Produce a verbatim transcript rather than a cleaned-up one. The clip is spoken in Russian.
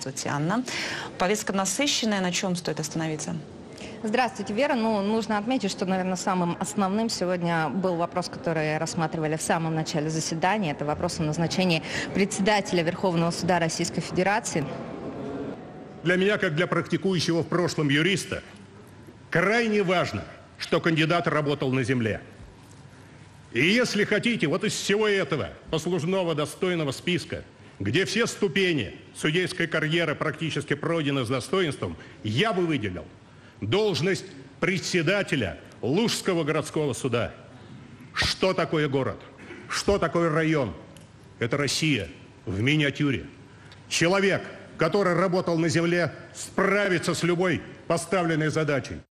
Здравствуйте, Анна. Повестка насыщенная. На чем стоит остановиться? Здравствуйте, Вера. Ну, нужно отметить, что, наверное, самым основным сегодня был вопрос, который рассматривали в самом начале заседания. Это вопрос о назначении председателя Верховного суда Российской Федерации. Для меня, как для практикующего в прошлом юриста, крайне важно, что кандидат работал на земле. И если хотите, вот из всего этого послужного достойного списка, где все ступени судейской карьеры практически пройдены с достоинством, я бы выделил должность председателя Лужского городского суда. Что такое город? Что такое район? Это Россия в миниатюре. Человек, который работал на земле, справится с любой поставленной задачей.